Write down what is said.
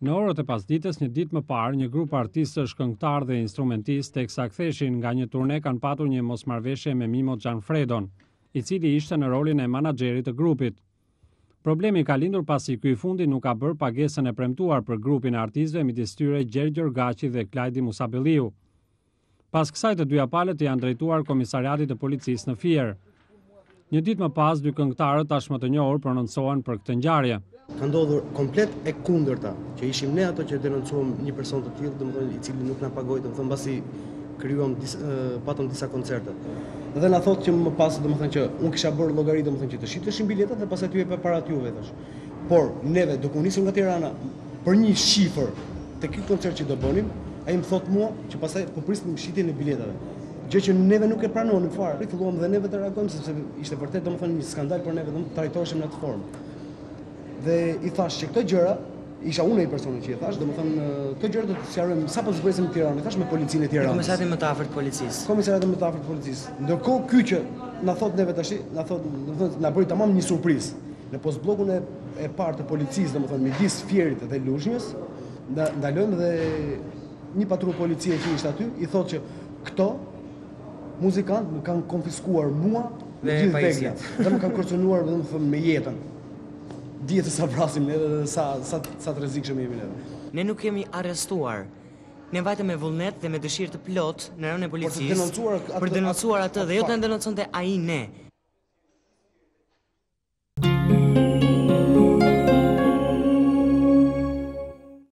Në orët e pasdites, një ditë më parë, një grup artistësh, këngëtar dhe instrumentist, teksa ktheshin nga një turne, kanë patur një mosmarrëveshje me Mimo Gianfredon, i cili ishte në rolin e menaxherit të grupit. Problemi ka lindur pasi ky i fundi nuk ka bërë pagesën e premtuar për grupin e artistëve midis tyre Gjergj Orgaçi dhe Klajdi Musabelliu. Pas kësaj të dyja palët janë drejtuar komisariatit të policisë në Fier. Një ditë më pas, dy këngëtarët tashmë të njohur prononcohen për këtë ngjarje. Ka ndodhur komplet e kundërta, që ishim ne ato që denoncuam një person të tillë, domethënë i cili nuk na pagoi, domethënë mbasi patëm disa koncerte. Dhe na thotë që më pas domethënë që unë kisha bërë llogari domethënë që të shiteshin biletat dhe pastaj ty e para juve thash. Por neve do ku nisim nga Tirana për një shifër te ky koncert që do bënim, ai më thotë mua që pastaj po prisnim shitjen e biletave. Gjë që neve nuk e pranonim fare. Filluam dhe neve të reagojmë sepse ishte vërtet domethënë një skandal për neve, domethënë trajtoheshim në atë formë. Dhe i thash që këto gjëra, isha unë ai personi që i thash, domethënë këto gjëra do të sqarojmë sapo zbresim në Tiranë, thash me policinë e Tiranës. Komisariatin më të afërt të policisë. Komisariatin më të afërt të policisë. Ndërkohë ky që na thot neve tash, na thot, domethënë na bëri tamam një surprizë. Në postbllokun e parë të policisë, domethënë midis Fierit dhe Luzhnjës, ndalojmë dhe një patrull policie që ishte aty, i thotë që këto muzikantë më kanë konfiskuar mua dhe gjithë veglat. Dhe më kanë kërcënuar domethënë me jetën. Dihet sa vrasim ne dhe sa të rrezikshëm jemi ne. Ne nuk kemi arrestuar. Ne vajtëm me vullnet dhe me dëshirë të plot në rajon e policisë për denoncuar atë dhe jo të denonconte ai ne.